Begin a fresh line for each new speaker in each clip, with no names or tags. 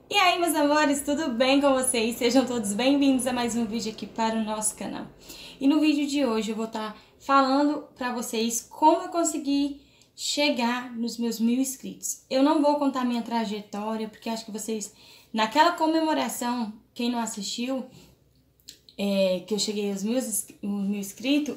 E aí, meus amores, tudo bem com vocês? Sejam todos bem-vindos a mais um vídeo aqui para o nosso canal. E no vídeo de hoje eu vou estar falando para vocês como eu consegui chegar nos meus 1000 inscritos. Eu não vou contar minha trajetória, porque acho que vocês, naquela comemoração, quem não assistiu, que eu cheguei aos 1000 inscritos,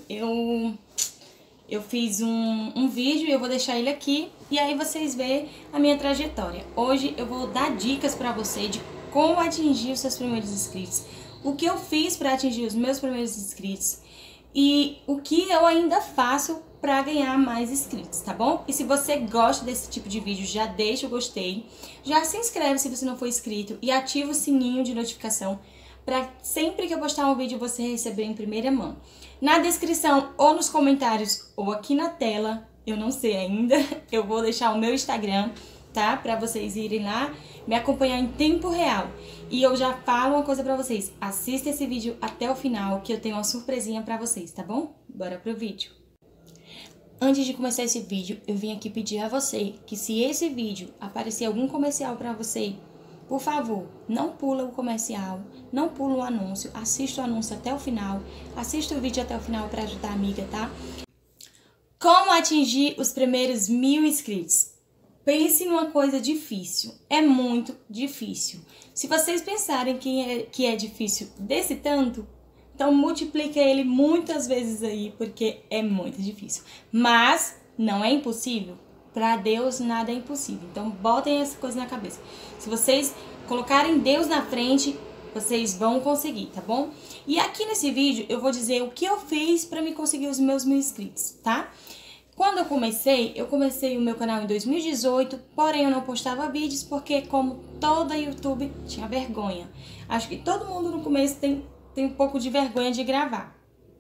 eu fiz um vídeo e eu vou deixar ele aqui e aí vocês veem a minha trajetória. Hoje eu vou dar dicas pra você de como atingir os seus primeiros inscritos, o que eu fiz pra atingir os meus primeiros inscritos e o que eu ainda faço pra ganhar mais inscritos, tá bom? E se você gosta desse tipo de vídeo, já deixa o gostei, já se inscreve se você não for inscrito e ativa o sininho de notificação para sempre que eu postar um vídeo você receber em primeira mão. Na descrição ou nos comentários ou aqui na tela, eu não sei ainda, eu vou deixar o meu Instagram, tá? Para vocês irem lá me acompanhar em tempo real. E eu já falo uma coisa para vocês, assista esse vídeo até o final que eu tenho uma surpresinha para vocês, tá bom? Bora pro vídeo. Antes de começar esse vídeo, eu vim aqui pedir a você que se esse vídeo aparecer algum comercial para você, por favor, não pula o comercial, não pula o anúncio, assista o anúncio até o final, assista o vídeo até o final para ajudar a amiga, tá? Como atingir os primeiros 1000 inscritos? Pense numa coisa difícil, é muito difícil. Se vocês pensarem que é difícil desse tanto, então multiplica ele muitas vezes aí, porque é muito difícil. Mas não é impossível. Para Deus nada é impossível. Então botem essa coisa na cabeça. Se vocês colocarem Deus na frente, vocês vão conseguir, tá bom? E aqui nesse vídeo eu vou dizer o que eu fiz para me conseguir os meus 1000 inscritos, tá? Quando eu comecei o meu canal em 2018, porém eu não postava vídeos porque, como toda YouTube, tinha vergonha. Acho que todo mundo no começo tem um pouco de vergonha de gravar.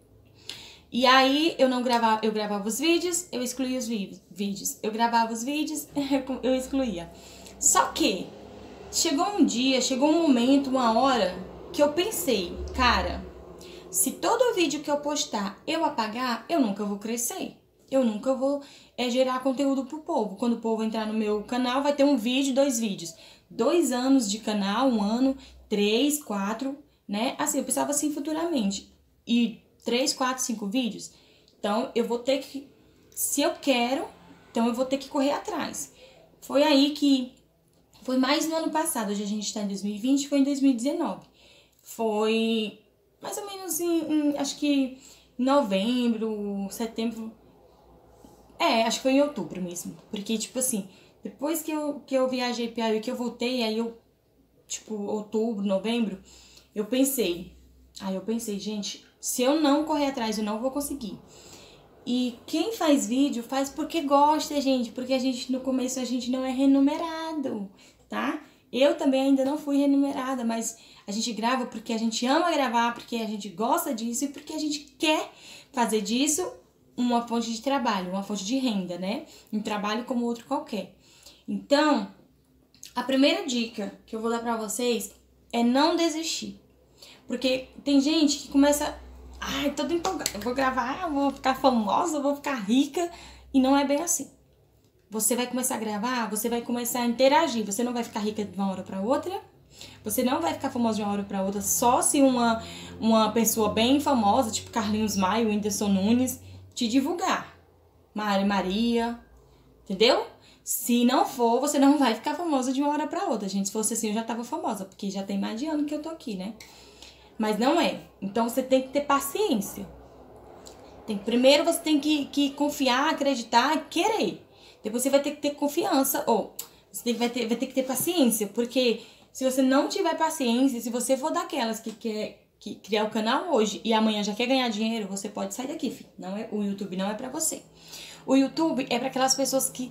E aí eu gravava os vídeos, eu excluía os vídeos. Eu gravava os vídeos, eu excluía. Só que chegou um momento, uma hora, que eu pensei, cara, se todo vídeo que eu postar eu apagar, eu nunca vou crescer. Eu nunca vou gerar conteúdo pro povo. Quando o povo entrar no meu canal, vai ter um vídeo, 2 vídeos. 2 anos de canal, 1 ano, 3, 4, né? Assim, eu pensava assim futuramente. E 3, 4, 5 vídeos. Então, eu vou ter que... Se eu quero, então eu vou ter que correr atrás. Foi aí que... Foi mais no ano passado. Hoje a gente está em 2020, foi em 2019. Foi mais ou menos acho que em novembro, setembro... acho que foi em outubro mesmo. Porque, tipo assim, depois que eu viajei pra aí, que eu voltei, aí eu... Tipo, outubro, novembro, eu pensei... Aí eu pensei, gente... Se eu não correr atrás, eu não vou conseguir. E quem faz vídeo, faz porque gosta, gente. Porque no começo a gente não é remunerado, tá? Eu também ainda não fui remunerada, mas a gente grava porque a gente ama gravar, porque a gente gosta disso e porque a gente quer fazer disso uma fonte de trabalho, uma fonte de renda, né? Um trabalho como outro qualquer. Então, a primeira dica que eu vou dar pra vocês é não desistir. Porque tem gente que começa... Ai, toda empolgada, eu vou gravar, eu vou ficar famosa, eu vou ficar rica. E não é bem assim. Você vai começar a gravar, você vai começar a interagir. Você não vai ficar rica de uma hora pra outra. Você não vai ficar famosa de uma hora pra outra só se uma pessoa bem famosa, tipo Carlinhos Maia, Whindersson Nunes, te divulgar. Maria, entendeu? Se não for, você não vai ficar famosa de uma hora pra outra. Gente, se fosse assim, eu já tava famosa, porque já tem mais de ano que eu tô aqui, né? Mas não é. Então você tem que ter paciência. Primeiro você tem que confiar, acreditar, querer. Depois você vai ter que ter confiança. Ou você vai ter que ter paciência. Porque se você não tiver paciência, se você for daquelas que quer criar o canal hoje e amanhã já quer ganhar dinheiro, você pode sair daqui, filho. O YouTube não é pra você. O YouTube é pra aquelas pessoas que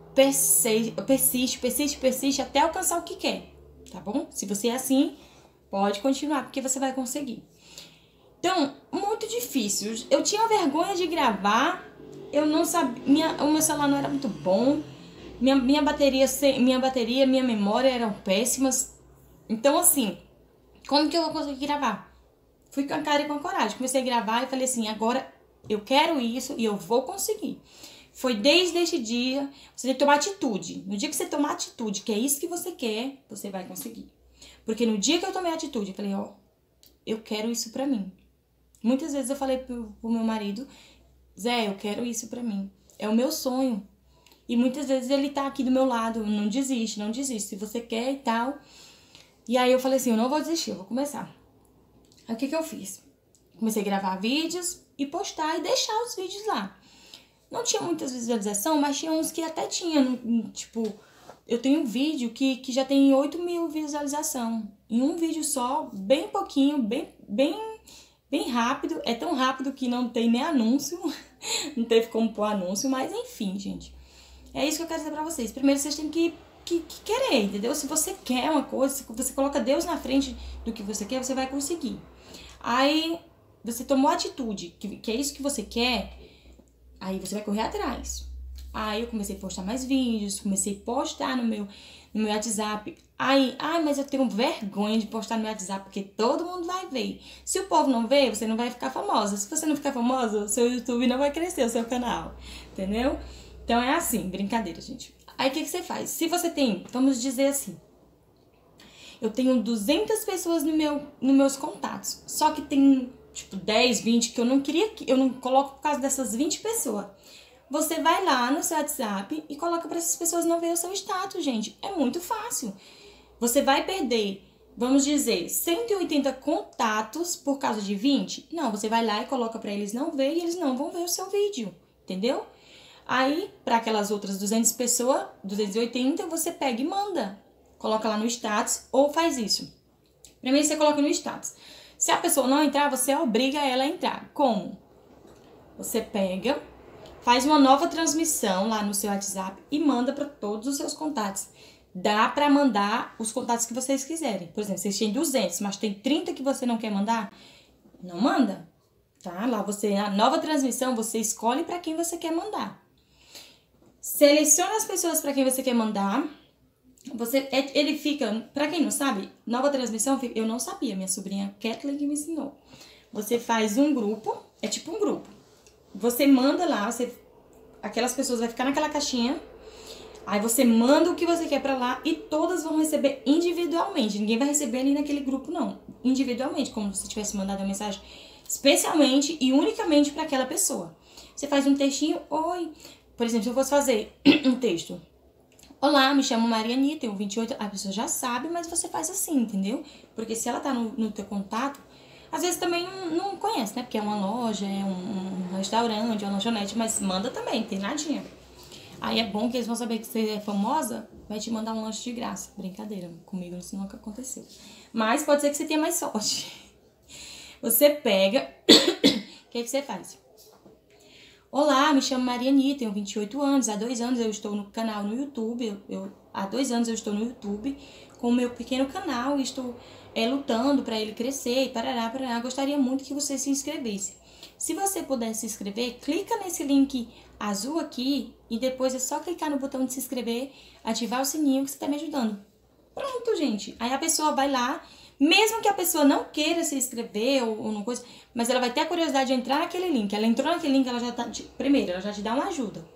persiste até alcançar o que quer. Tá bom? Se você é assim... Pode continuar, porque você vai conseguir. Então, muito difícil. Eu tinha vergonha de gravar. Eu não sabia... O meu celular não era muito bom. Minha bateria, minha memória eram péssimas. Então, assim... Como que eu vou conseguir gravar? Fui com a cara e com a coragem. Comecei a gravar e falei assim... Agora eu quero isso e eu vou conseguir. Foi desde este dia, você tem que tomar atitude. No dia que você tomar atitude, que é isso que você quer, você vai conseguir. Porque no dia que eu tomei atitude, eu falei, ó, eu quero isso pra mim. Muitas vezes eu falei pro meu marido, Zé, eu quero isso pra mim. É o meu sonho. E muitas vezes ele tá aqui do meu lado, não desiste, não desiste. Se você quer e tal. E aí eu falei assim, eu não vou desistir, eu vou começar. Aí o que eu fiz? Comecei a gravar vídeos e postar e deixar os vídeos lá. Não tinha muitas visualizações, mas tinha uns que até tinha, tipo, eu tenho um vídeo que já tem 8.000 visualizações. Em um vídeo só, bem pouquinho, bem rápido. É tão rápido que não tem nem anúncio, não teve como pôr anúncio, mas enfim, gente. É isso que eu quero dizer pra vocês. Primeiro, vocês têm que querer, entendeu? Se você quer uma coisa, se você coloca Deus na frente do que você quer, você vai conseguir. Aí, você tomou atitude, que é isso que você quer, aí você vai correr atrás. Aí eu comecei a postar mais vídeos, comecei a postar no meu WhatsApp. Aí, mas eu tenho vergonha de postar no meu WhatsApp, porque todo mundo vai ver. Se o povo não vê, você não vai ficar famosa. Se você não ficar famosa, o seu YouTube não vai crescer, o seu canal. Entendeu? Então é assim, brincadeira, gente. Aí o que você faz? Se você tem, vamos dizer assim, eu tenho 200 pessoas nos meus contatos. Só que tem, tipo, 10, 20 que eu não coloco por causa dessas 20 pessoas. Você vai lá no seu WhatsApp e coloca para essas pessoas não verem o seu status, gente. É muito fácil. Você vai perder, vamos dizer, 180 contatos por causa de 20? Não, você vai lá e coloca para eles não ver e eles não vão ver o seu vídeo, entendeu? Aí, para aquelas outras 200 pessoas, 280, você pega e manda. Coloca lá no status ou faz isso. Primeiro você coloca no status. Se a pessoa não entrar, você obriga ela a entrar. Como? Você pega, faz uma nova transmissão lá no seu WhatsApp e manda para todos os seus contatos. Dá para mandar os contatos que vocês quiserem. Por exemplo, vocês têm 200, mas tem 30 que você não quer mandar, não manda. Tá? Lá a nova transmissão, você escolhe para quem você quer mandar. Seleciona as pessoas para quem você quer mandar. Ele fica, para quem não sabe, nova transmissão, eu não sabia, minha sobrinha Kathleen que me ensinou. Você faz um grupo, é tipo um grupo. Você manda lá, aquelas pessoas vão ficar naquela caixinha. Aí você manda o que você quer pra lá e todas vão receber individualmente. Ninguém vai receber ali naquele grupo, não. Individualmente, como se tivesse mandado uma mensagem especialmente e unicamente para aquela pessoa. Você faz um textinho, oi. Por exemplo, se eu fosse fazer um texto. Olá, me chamo Mariani, tenho 28. A pessoa já sabe, mas você faz assim, entendeu? Porque se ela tá no teu contato, às vezes também não conhece, né? Porque é uma loja, é um restaurante, é uma lanchonete, mas manda também, tem nadinha. Aí é bom que eles vão saber que você é famosa, vai te mandar um lanche de graça. Brincadeira, comigo isso nunca aconteceu. Mas pode ser que você tenha mais sorte. Você pega, o que você faz? Olá, me chamo Mariani, tenho 28 anos, há 2 anos eu estou no canal no YouTube, há 2 anos eu estou no YouTube com o meu pequeno canal e estou lutando para ele crescer e parará. Gostaria muito que você se inscrevesse. Se você puder se inscrever, clica nesse link azul aqui e depois é só clicar no botão de se inscrever, ativar o sininho que você está me ajudando. Pronto, gente. Aí a pessoa vai lá, mesmo que a pessoa não queira se inscrever ou não coisa, mas ela vai ter a curiosidade de entrar naquele link. Ela entrou naquele link, ela já tá... Primeiro, ela já te dá uma ajuda.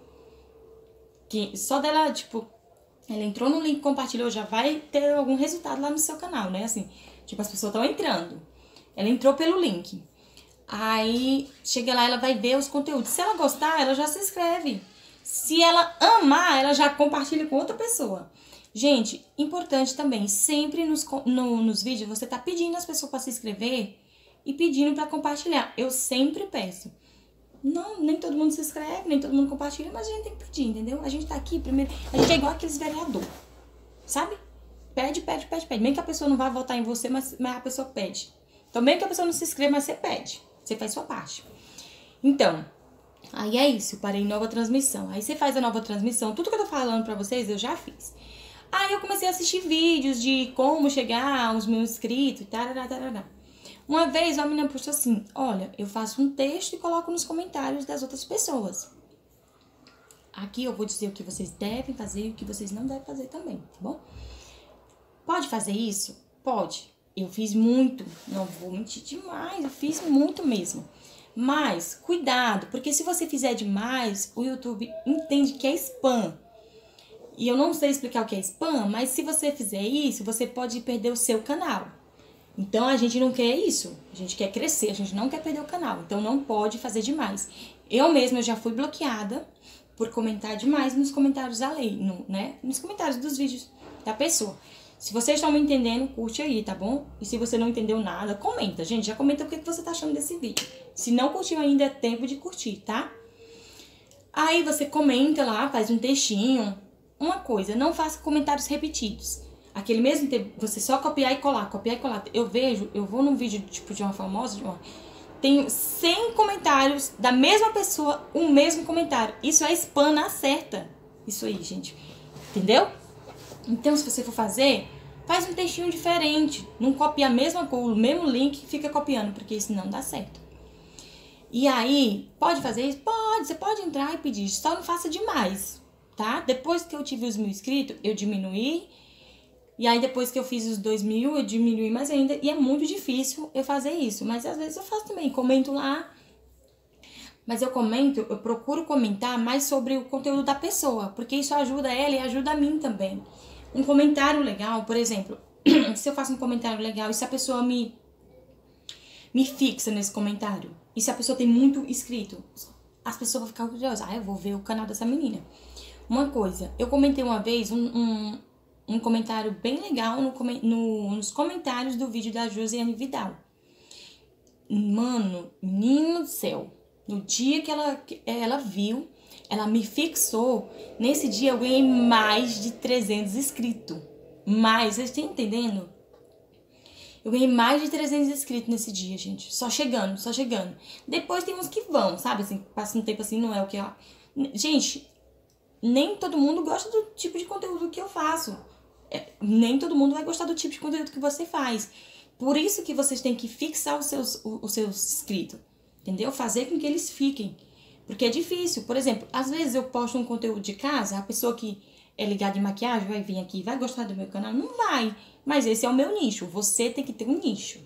Que só dela, tipo... Ela entrou no link, compartilhou, já vai ter algum resultado lá no seu canal, né? Assim, tipo, as pessoas estão entrando. Ela entrou pelo link. Aí, chega lá, ela vai ver os conteúdos. Se ela gostar, ela já se inscreve. Se ela amar, ela já compartilha com outra pessoa. Gente, importante também, sempre nos vídeos você tá pedindo as pessoas para se inscrever e pedindo para compartilhar. Eu sempre peço. Não, nem todo mundo se inscreve, nem todo mundo compartilha, mas a gente tem que pedir, entendeu? A gente tá aqui primeiro, a gente é igual aqueles vereadores, sabe? Pede. Mesmo que a pessoa não vá votar em você, mas a pessoa pede. Então, mesmo que a pessoa não se inscreva, mas você pede. Você faz sua parte. Então, aí é isso, eu parei nova transmissão. Aí você faz a nova transmissão, tudo que eu tô falando pra vocês, eu já fiz. Aí eu comecei a assistir vídeos de como chegar aos meus inscritos e tarará. Uma vez uma menina postou assim, olha, eu faço um texto e coloco nos comentários das outras pessoas. Aqui eu vou dizer o que vocês devem fazer e o que vocês não devem fazer também, tá bom? Pode fazer isso? Pode. Eu fiz muito, não vou mentir demais, eu fiz muito mesmo. Mas cuidado, porque se você fizer demais, o YouTube entende que é spam. E eu não sei explicar o que é spam, mas se você fizer isso, você pode perder o seu canal. Então a gente não quer isso, a gente quer crescer, a gente não quer perder o canal, então não pode fazer demais. Eu mesma já fui bloqueada por comentar demais nos comentários da lei, nos comentários dos vídeos da pessoa. Se vocês estão me entendendo, curte aí, tá bom? E se você não entendeu nada, comenta. Gente, já comenta o que você tá achando desse vídeo. Se não curtiu ainda, é tempo de curtir, tá? Aí você comenta lá, faz um textinho. Uma coisa, não faça comentários repetidos. Aquele mesmo tempo, você só copiar e colar, copiar e colar. Eu vou num vídeo tipo de uma famosa, tenho 100 comentários da mesma pessoa, o mesmo comentário. Isso é spam na certa. Isso aí, gente. Entendeu? Então, se você for fazer, faz um textinho diferente. Não copia a mesma coisa, o mesmo link e fica copiando, porque isso não dá certo. E aí, pode fazer isso? Pode, você pode entrar e pedir. Só não faça demais, tá? Depois que eu tive os 1.000 inscritos, eu diminuí. E aí, depois que eu fiz os 2.000, eu diminuí mais ainda. E é muito difícil eu fazer isso. Mas às vezes eu faço também, comento lá. Mas eu procuro comentar mais sobre o conteúdo da pessoa. Porque isso ajuda ela e ajuda a mim também. Um comentário legal, por exemplo, se eu faço um comentário legal e se a pessoa me fixa nesse comentário, e se a pessoa tem muito inscrito, as pessoas vão ficar curiosas. Eu vou ver o canal dessa menina. Uma coisa, eu comentei uma vez um comentário bem legal nos comentários do vídeo da Josiane Vidal. Mano, menino do céu, no dia que ela viu, ela me fixou. Nesse dia eu ganhei mais de 300 inscritos. Vocês estão entendendo? Eu ganhei mais de 300 inscritos nesse dia, gente. Só chegando, só chegando. Depois tem uns que vão, sabe? Assim, passa um tempo assim, não é o que... Gente, nem todo mundo gosta do tipo de conteúdo que eu faço. Nem todo mundo vai gostar do tipo de conteúdo que você faz. Por isso que vocês têm que fixar os seus inscritos. Entendeu? Fazer com que eles fiquem. Porque é difícil. Por exemplo, às vezes eu posto um conteúdo de casa, a pessoa que é ligada em maquiagem vai vir aqui, vai gostar do meu canal? Não vai. Mas esse é o meu nicho. Você tem que ter um nicho.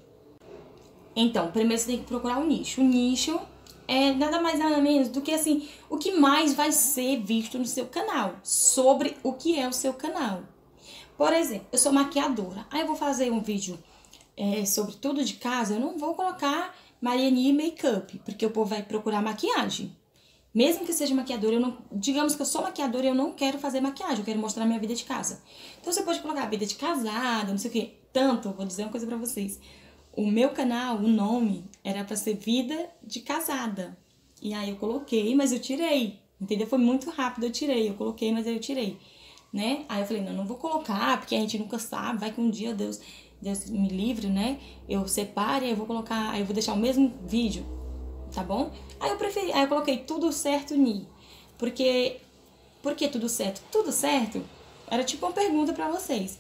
Então, primeiro você tem que procurar um nicho. O nicho é nada mais nada menos do que assim, o que mais vai ser visto no seu canal. Sobre o que é o seu canal. Por exemplo, eu sou maquiadora. Aí eu vou fazer um vídeo sobre tudo de casa. Eu não vou colocar Mariani Makeup, porque o povo vai procurar maquiagem. Mesmo que seja maquiadora, digamos que eu sou maquiadora e eu não quero fazer maquiagem, eu quero mostrar a minha vida de casa. Então você pode colocar vida de casada, não sei o que. Tanto, vou dizer uma coisa pra vocês. O meu canal, o nome, era pra ser vida de casada. E aí eu coloquei, mas eu tirei. Entendeu? Foi muito rápido, eu tirei. Eu coloquei, mas eu tirei. Né? Aí eu falei, não vou colocar, porque a gente nunca sabe, vai que um dia Deus me livre, né? Eu separe, aí eu vou colocar, aí eu vou deixar o mesmo vídeo, tá bom? Aí eu coloquei tudo certo, Ni. Por que tudo certo? Tudo certo era tipo uma pergunta pra vocês.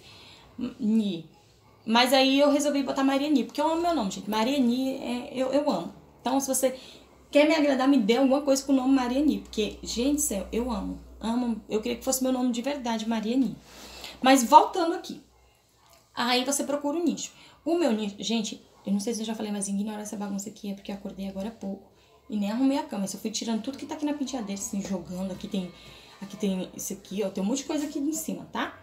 Ni. Mas aí eu resolvi botar Mariani, porque eu amo meu nome, gente. Mariani, eu amo. Então, se você quer me agradar, me dê alguma coisa com o nome Mariani. Porque, gente do céu, eu amo. Eu queria que fosse meu nome de verdade, Mariani. Mas voltando aqui. Aí você procura o nicho. O meu nicho, gente, eu não sei se eu já falei, mas ignora essa bagunça aqui, é porque eu acordei agora há pouco. E nem arrumei a cama. Eu fui tirando tudo que tá aqui na penteadeira, assim, jogando. Aqui tem isso aqui, ó. Tem um monte de coisa aqui em cima, tá?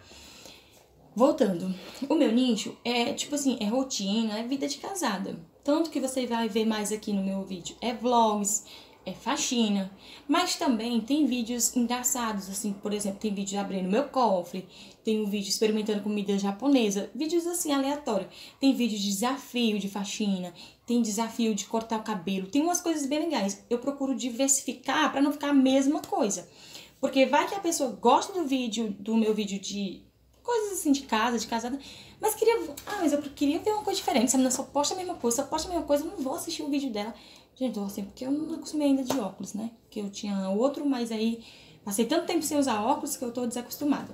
Voltando. O meu nicho é, tipo assim, é rotina, é vida de casada. Tanto que você vai ver mais aqui no meu vídeo. É vlogs, é faxina. Mas também tem vídeos engraçados, assim, por exemplo, tem vídeo abrindo meu cofre. Tem um vídeo experimentando comida japonesa. Vídeos assim, aleatórios. Tem vídeo de desafio de faxina. Tem desafio de cortar o cabelo. Tem umas coisas bem legais. Eu procuro diversificar pra não ficar a mesma coisa. Porque vai que a pessoa gosta do meu vídeo de coisas assim de casa, de casada, mas mas eu queria ver uma coisa diferente. Se a menina só posta a mesma coisa, eu não vou assistir o vídeo dela. Gente, eu assim, porque eu não acostumei ainda de óculos, né? Porque eu tinha outro, mas aí passei tanto tempo sem usar óculos que eu tô desacostumada.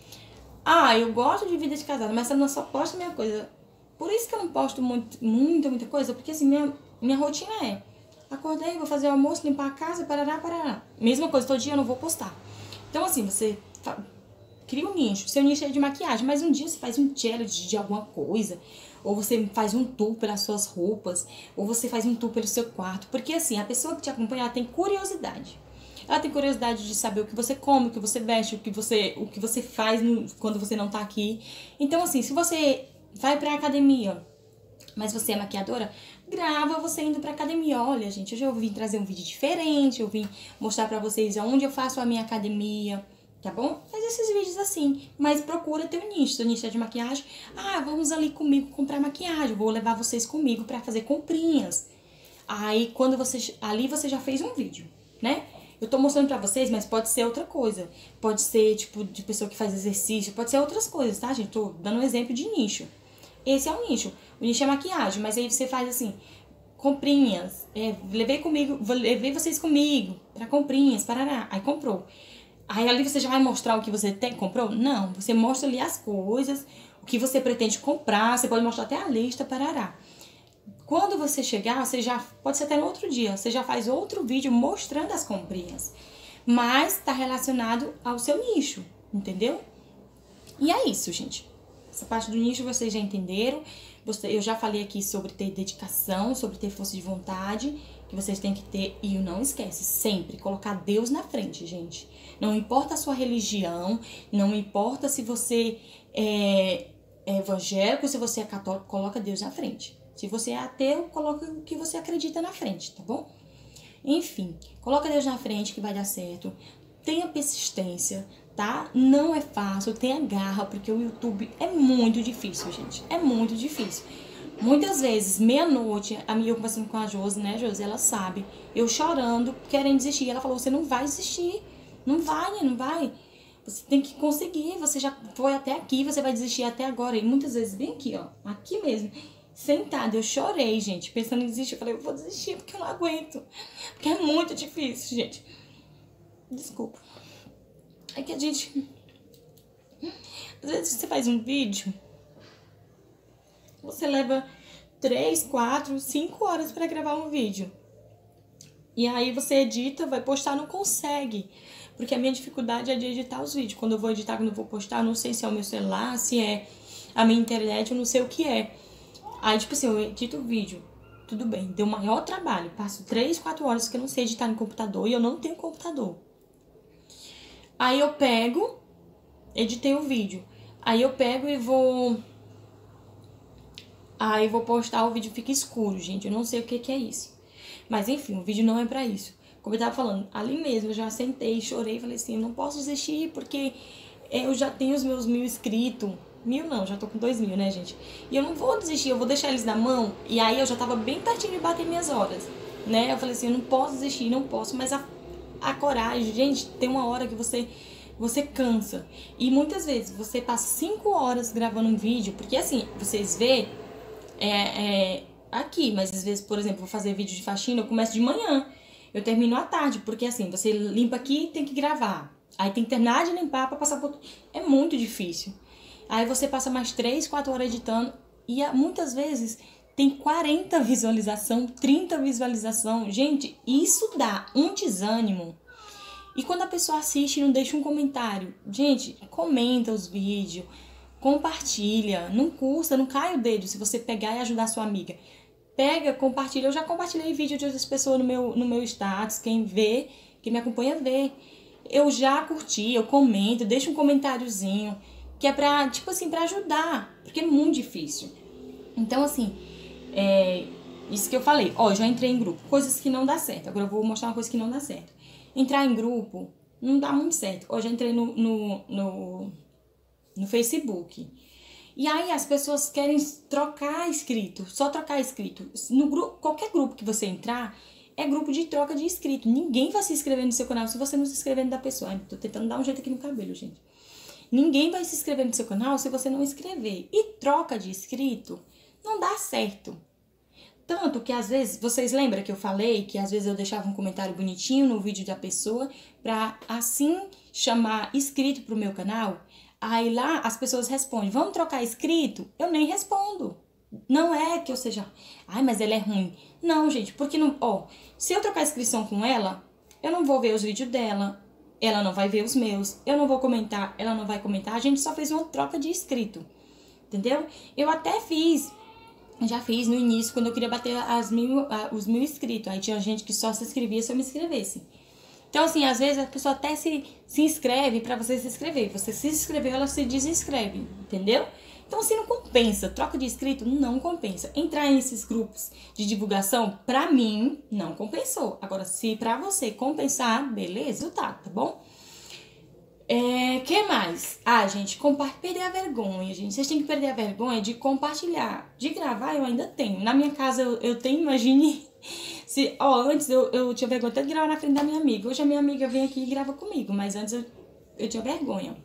Eu gosto de vida de casada, mas se a menina só posta a mesma coisa. Por isso que eu não posto muita coisa, porque assim, minha rotina é: acordei, vou fazer o almoço, limpar a casa, parará. Mesma coisa, todo dia eu não vou postar. Então assim, você cria um nicho. Seu nicho é de maquiagem, mas um dia você faz um challenge de alguma coisa, ou você faz um tour pelas suas roupas, ou você faz um tour pelo seu quarto. Porque assim, a pessoa que te acompanha, ela tem curiosidade. Ela tem curiosidade de saber o que você come, o que você veste, o que você faz quando você não tá aqui. Então assim, se você vai pra academia, mas você é maquiadora, grava você indo pra academia. Olha, gente, hoje eu vim trazer um vídeo diferente, eu vim mostrar pra vocês aonde eu faço a minha academia, tá bom? Faz esses vídeos assim, mas procura teu nicho. Seu nicho é de maquiagem. Ah, vamos ali comigo comprar maquiagem, vou levar vocês comigo pra fazer comprinhas. Aí, ali você já fez um vídeo, né? Eu tô mostrando pra vocês, mas pode ser outra coisa. Pode ser, tipo, de pessoa que faz exercício, pode ser outras coisas, tá, gente? Tô dando um exemplo de nicho. Esse é o nicho. O nicho é maquiagem, mas aí você faz assim, comprinhas. Levei vocês comigo pra comprinhas, parará. Aí comprou. Aí ali você já vai mostrar o que você comprou? Não, você mostra ali as coisas, o que você pretende comprar, você pode mostrar até a lista, parará. Quando você chegar, você já, pode ser até no outro dia, você já faz outro vídeo mostrando as comprinhas. Mas tá relacionado ao seu nicho, entendeu? E é isso, gente. Essa parte do nicho vocês já entenderam. Eu já falei aqui sobre ter dedicação, sobre ter força de vontade, que vocês têm que ter. E não esquece, sempre colocar Deus na frente, gente. Não importa a sua religião, não importa se você é evangélico, se você é católico, coloca Deus na frente. Se você é ateu, coloca o que você acredita na frente, tá bom? Enfim, coloca Deus na frente que vai dar certo. Tenha persistência, tá? Não é fácil, tenha garra, porque o YouTube é muito difícil, gente. É muito difícil. Muitas vezes, meia-noite, eu conversando com a Josi, né, Josi? Ela sabe. Eu chorando, querendo desistir. Ela falou, você não vai desistir. Não vai, não vai. Você tem que conseguir. Você já foi até aqui, você vai desistir até agora. E muitas vezes, bem aqui, ó. Aqui mesmo. Sentada, eu chorei, gente. Pensando em desistir. Eu falei, eu vou desistir porque eu não aguento. Porque é muito difícil, gente. Desculpa. É que a gente... Às vezes você faz um vídeo, você leva 3, 4, 5 horas pra gravar um vídeo. E aí você edita, vai postar, não consegue. Porque a minha dificuldade é de editar os vídeos. Quando eu vou editar, quando eu vou postar, eu não sei se é o meu celular, se é a minha internet, eu não sei o que é. Aí, tipo assim, eu edito o vídeo. Tudo bem, deu maior trabalho. Passo 3, 4 horas que eu não sei editar no computador e eu não tenho computador. Aí eu pego, editei o vídeo. Aí eu pego e vou... Aí vou postar, o vídeo fica escuro, gente. Eu não sei o que é isso. Mas enfim, o vídeo não é pra isso. Como eu tava falando, ali mesmo eu já sentei, chorei, falei assim, eu não posso desistir porque eu já tenho os meus 1000 inscritos. 1000 não, já tô com 2000, né, gente? E eu não vou desistir, eu vou deixar eles na mão. E aí eu já tava bem pertinho de bater minhas horas, né? Eu falei assim, eu não posso desistir, não posso. Mas a coragem, gente, tem uma hora que você cansa. E muitas vezes você passa 5 horas gravando um vídeo, porque assim, vocês vê aqui, mas às vezes, por exemplo, vou fazer vídeo de faxina, eu começo de manhã, eu termino à tarde, porque assim, você limpa aqui e tem que gravar. Aí tem que terminar de limpar pra passar por... É muito difícil. Aí você passa mais 3, 4 horas editando e muitas vezes tem 40 visualização, 30 visualização. Gente, isso dá um desânimo. E quando a pessoa assiste e não deixa um comentário, gente, comenta os vídeos, compartilha, não custa, não cai o dedo se você pegar e ajudar a sua amiga. Pega, compartilha. Eu já compartilhei vídeo de outras pessoas no meu status, quem vê, quem me acompanha vê. Eu já curti, eu comento, deixo um comentáriozinho, que é pra, tipo assim, pra ajudar, porque é muito difícil. Então, assim, isso que eu falei. Ó, eu já entrei em grupo, coisas que não dá certo. Agora eu vou mostrar uma coisa que não dá certo. Entrar em grupo não dá muito certo. Ó, já entrei no Facebook. E aí as pessoas querem trocar inscrito, só trocar inscrito. No grupo, qualquer grupo que você entrar, é grupo de troca de inscrito. Ninguém vai se inscrever no seu canal se você não se inscrever no da pessoa. Ai, tô tentando dar um jeito aqui no cabelo, gente. Ninguém vai se inscrever no seu canal se você não inscrever. E troca de inscrito não dá certo. Tanto que às vezes, vocês lembram que eu falei que às vezes eu deixava um comentário bonitinho no vídeo da pessoa pra assim chamar inscrito pro meu canal? Aí lá as pessoas respondem, vamos trocar inscrito? Eu nem respondo. Não é que eu seja, ai, mas ela é ruim. Não, gente, porque não, ó, se eu trocar inscrição com ela, eu não vou ver os vídeos dela, ela não vai ver os meus, eu não vou comentar, ela não vai comentar, a gente só fez uma troca de inscrito, entendeu? Eu até já fiz no início, quando eu queria bater os 1000 inscritos, aí tinha gente que só se inscrevia se eu me inscrevesse. Então, assim, às vezes a pessoa até se inscreve pra você se inscrever. Você se inscreveu, ela se desinscreve, entendeu? Então, assim, não compensa. Troca de inscrito não compensa. Entrar nesses grupos de divulgação, pra mim, não compensou. Agora, se pra você compensar, beleza, tá bom? Que mais? Gente, perder a vergonha, gente. Vocês têm que perder a vergonha de compartilhar. De gravar, eu ainda tenho. Na minha casa, eu tenho, imagine... Antes eu tinha vergonha até de gravar na frente da minha amiga. Hoje a minha amiga vem aqui e grava comigo, mas antes eu tinha vergonha.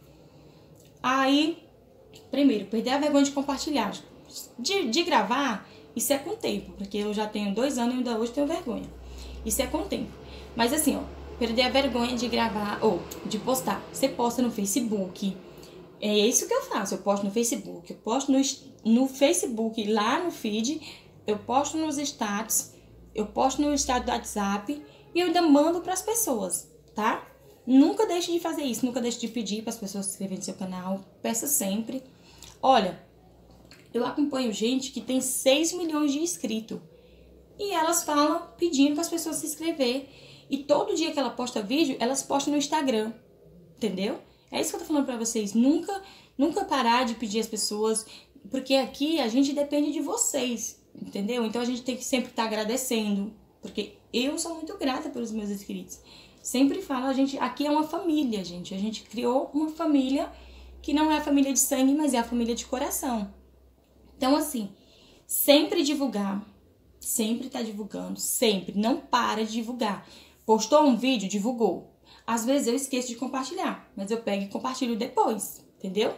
Aí, primeiro, perder a vergonha de compartilhar. De gravar, isso é com o tempo, porque eu já tenho 2 anos e ainda hoje tenho vergonha. Isso é com o tempo. Mas assim, perder a vergonha de gravar ou de postar. Você posta no Facebook. É isso que eu faço. Eu posto no Facebook, eu posto no Facebook, lá no feed, eu posto nos status. Eu posto no estado do WhatsApp e eu ainda mando para as pessoas, tá? Nunca deixe de fazer isso, nunca deixe de pedir para as pessoas se inscreverem no seu canal. Peça sempre. Olha, eu acompanho gente que tem 6 milhões de inscritos e elas falam pedindo para as pessoas se inscrever. E todo dia que ela posta vídeo, elas postam no Instagram, entendeu? É isso que eu tô falando para vocês. Nunca parar de pedir às pessoas, porque aqui a gente depende de vocês. Entendeu? Então a gente tem que sempre estar agradecendo, porque eu sou muito grata pelos meus inscritos. Sempre falo, aqui é uma família, gente. A gente criou uma família que não é a família de sangue, mas é a família de coração. Então, assim, sempre divulgar, sempre tá divulgando, sempre. Não para de divulgar. Postou um vídeo, divulgou. Às vezes eu esqueço de compartilhar, mas eu pego e compartilho depois, entendeu?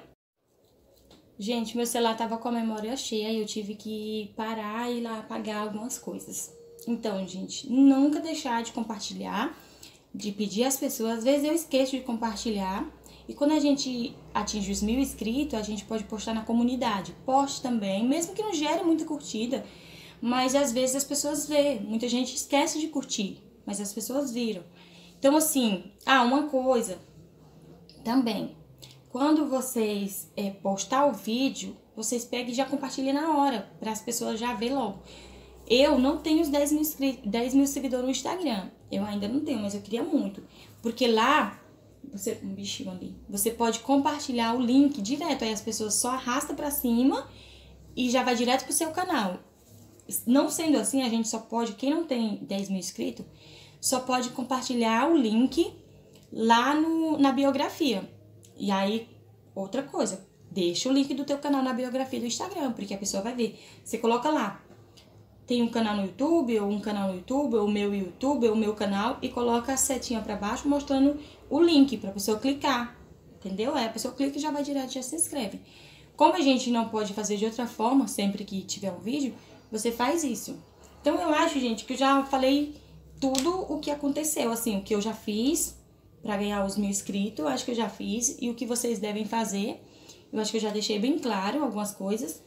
Gente, meu celular tava com a memória cheia e eu tive que parar e ir lá apagar algumas coisas. Então, gente, nunca deixar de compartilhar, de pedir às pessoas. Às vezes eu esqueço de compartilhar. E quando a gente atinge os 1000 inscritos, a gente pode postar na comunidade. Poste também, mesmo que não gere muita curtida. Mas às vezes as pessoas vê. Muita gente esquece de curtir, mas as pessoas viram. Então, assim, uma coisa também. Quando vocês postar o vídeo, vocês pegam e já compartilhem na hora, para as pessoas já verem logo. Eu não tenho os 10 mil seguidores no Instagram. Eu ainda não tenho, mas eu queria muito. Porque lá, um bichinho ali, você pode compartilhar o link direto. Aí as pessoas só arrastam para cima e já vai direto pro seu canal. Não sendo assim, a gente só pode, quem não tem 10 mil inscritos, só pode compartilhar o link lá na biografia. E aí, outra coisa, deixa o link do teu canal na biografia do Instagram, porque a pessoa vai ver. Você coloca lá, tem um canal no YouTube, ou um canal no YouTube, ou o meu YouTube, ou o meu canal, e coloca a setinha pra baixo mostrando o link pra pessoa clicar, entendeu? Aí a pessoa clica e já vai direto, já se inscreve. Como a gente não pode fazer de outra forma, sempre que tiver um vídeo, você faz isso. Então eu acho, gente, que eu já falei tudo o que aconteceu, assim, o que eu já fiz pra ganhar os 1000 inscritos, eu acho que eu já fiz, e o que vocês devem fazer, eu acho que eu já deixei bem claro algumas coisas.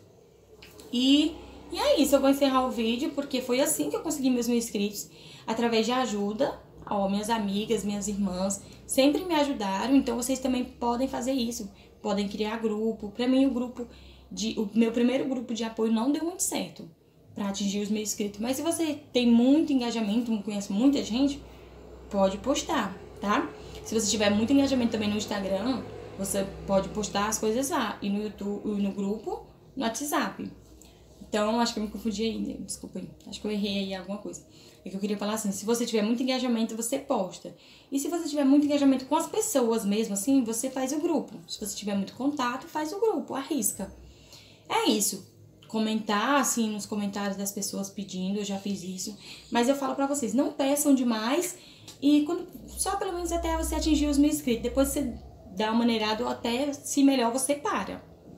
E é isso, eu vou encerrar o vídeo, porque foi assim que eu consegui meus 1000 inscritos, através de ajuda. Minhas amigas, minhas irmãs sempre me ajudaram, então vocês também podem fazer isso, podem criar grupo. Pra mim, o meu primeiro grupo de apoio não deu muito certo pra atingir os 1000 inscritos, mas se você tem muito engajamento, conhece muita gente, pode postar, tá? Se você tiver muito engajamento também no Instagram, você pode postar as coisas lá, e no YouTube, no grupo, no WhatsApp. Então, acho que eu me confundi aí, desculpa aí, acho que eu errei aí alguma coisa. É que eu queria falar assim, se você tiver muito engajamento, você posta. E se você tiver muito engajamento com as pessoas mesmo, assim, você faz o grupo. Se você tiver muito contato, faz o grupo, arrisca. É isso. Comentar, assim, nos comentários das pessoas pedindo, eu já fiz isso. Mas eu falo pra vocês, não peçam demais, e só pelo menos até você atingir os 1000 inscritos. Depois você dá uma maneirada ou até, se melhor, você para.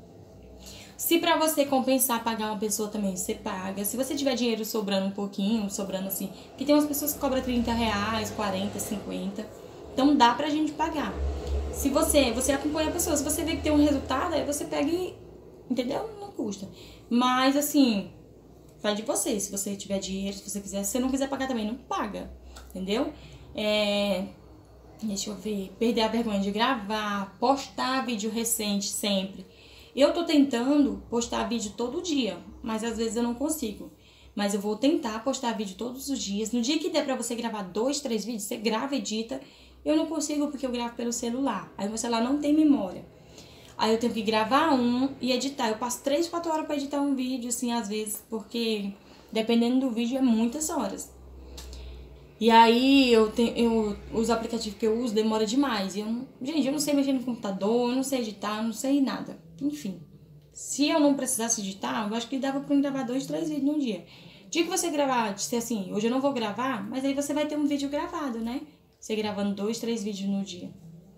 Se pra você compensar pagar uma pessoa também, você paga. Se você tiver dinheiro sobrando um pouquinho, sobrando assim, porque tem umas pessoas que cobram R$30, 40, 50. Então dá pra gente pagar. Se você acompanha a pessoa, se você vê que tem um resultado, aí você pega e, entendeu? Não custa. Mas assim, vai de você. Se você tiver dinheiro, se você quiser. Se você não quiser pagar também, não paga. Entendeu? Deixa eu ver. Perder a vergonha de gravar, postar vídeo recente sempre. Eu tô tentando postar vídeo todo dia, mas às vezes eu não consigo. Mas eu vou tentar postar vídeo todos os dias. No dia que der pra você gravar 2, 3 vídeos, você grava e edita. Eu não consigo porque eu gravo pelo celular. Aí meu celular não tem memória. Aí eu tenho que gravar um e editar. Eu passo 3, 4 horas pra editar um vídeo, assim, às vezes, porque dependendo do vídeo é muitas horas. E aí os aplicativos que eu uso demora demais. Gente, eu não sei mexer no computador, eu não sei editar, eu não sei nada. Enfim, se eu não precisasse editar, eu acho que dava pra gravar 2, 3 vídeos no dia. Dia que você gravar, dizer assim, hoje eu não vou gravar, mas aí você vai ter um vídeo gravado, né? Você gravando 2, 3 vídeos no dia.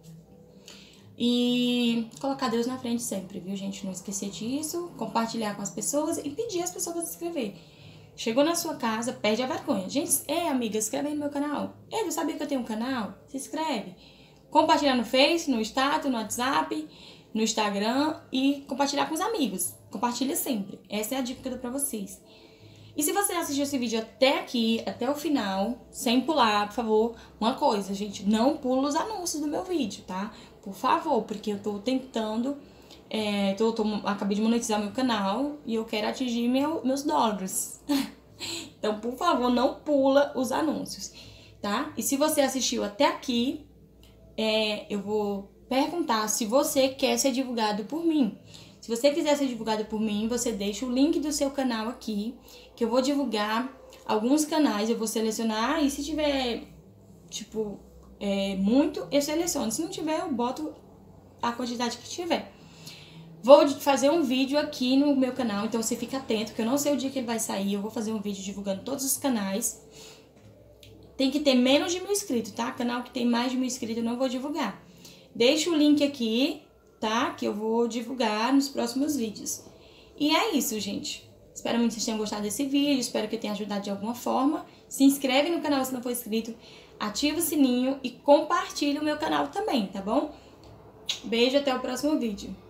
E colocar Deus na frente sempre, viu, gente? Não esquecer disso, compartilhar com as pessoas e pedir às pessoas para se inscrever. Chegou na sua casa, perde a vergonha. Gente, amiga, se inscreve aí no meu canal. Não sabia que eu tenho um canal? Se inscreve. Compartilhar no Face, no status, no WhatsApp, no Instagram e compartilhar com os amigos. Compartilha sempre. Essa é a dica que eu dou pra vocês. E se você assistiu esse vídeo até aqui, até o final, sem pular, por favor, uma coisa, gente, não pula os anúncios do meu vídeo, tá? Por favor, porque eu tô tentando, acabei de monetizar meu canal e eu quero atingir meus dólares. Então, por favor, não pula os anúncios, tá? E se você assistiu até aqui, eu vou perguntar se você quer ser divulgado por mim. Se você quiser ser divulgado por mim, você deixa o link do seu canal aqui, que eu vou divulgar alguns canais, eu vou selecionar e se tiver, tipo, muito, eu seleciono. Se não tiver, eu boto a quantidade que tiver. Vou fazer um vídeo aqui no meu canal, então você fica atento, que eu não sei o dia que ele vai sair. Eu vou fazer um vídeo divulgando todos os canais. Tem que ter menos de 1.000 inscritos, tá? Canal que tem mais de 1.000 inscritos eu não vou divulgar. Deixa o link aqui, tá? Que eu vou divulgar nos próximos vídeos. E é isso, gente. Espero muito que vocês tenham gostado desse vídeo. Espero que eu tenha ajudado de alguma forma. Se inscreve no canal se não for inscrito. Ativa o sininho e compartilha o meu canal também, tá bom? Beijo, até o próximo vídeo.